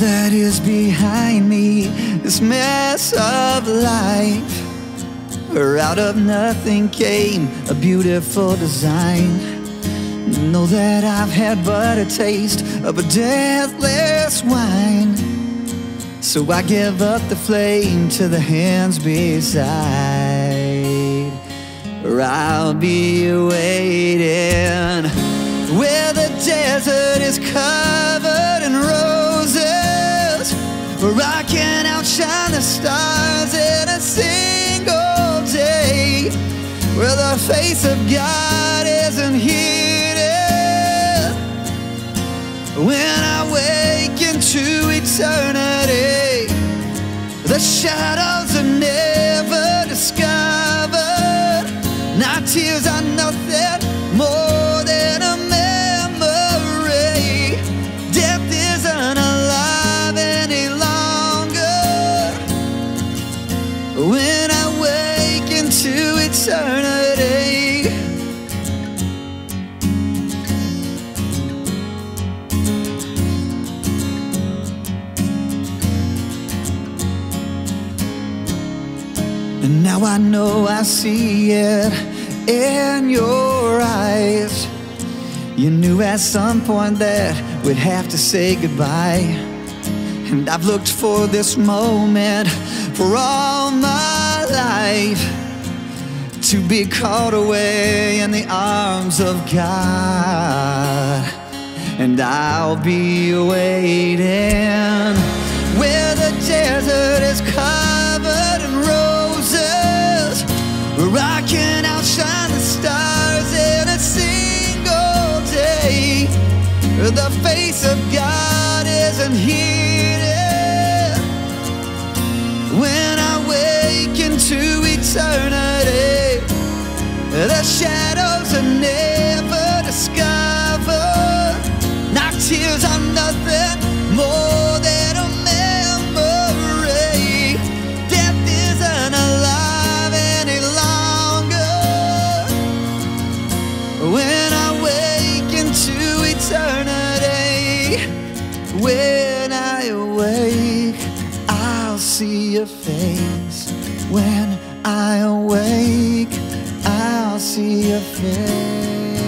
that is behind me, this mess of life, where out of nothing came a beautiful design. Know that I've had but a taste of a deathless wine, so I give up the flame to the hands beside, where I'll be waiting, where the desert is covered in roses, where I can outshine the stars in a single day, where the face of God isn't hidden. When I wake into eternity, the shadows are never discovered. Now tears are nothing more than a memory. Death isn't alive any longer. When I wake into eternity, and now I know I see it in your eyes. You knew at some point that we'd have to say goodbye, and I've looked for this moment for all my life, to be caught away in the arms of God. And I'll be waiting, where the desert is covered in roses, where I can outshine the stars in a single day, where the face of God isn't hidden. When I wake into eternity, the shadows are never discovered. Now tears are nothing more than a memory. Death isn't alive any longer. When I wake into eternity, when I awake, I'll see your face. When I awake, I'll see your face.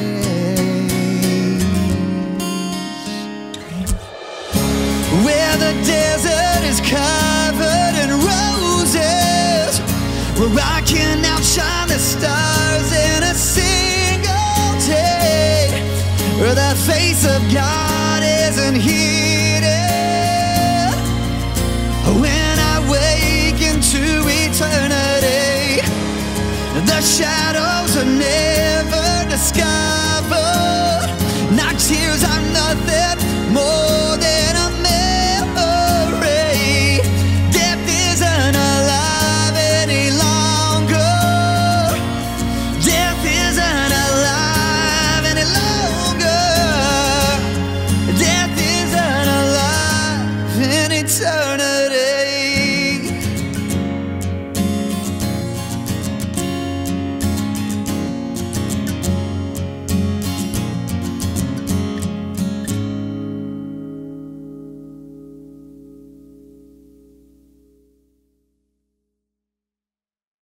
Where the desert is covered in roses, where I can outshine the stars in a single day, where the face of God isn't hidden. When I wake into eternity, the shadows are never discovered.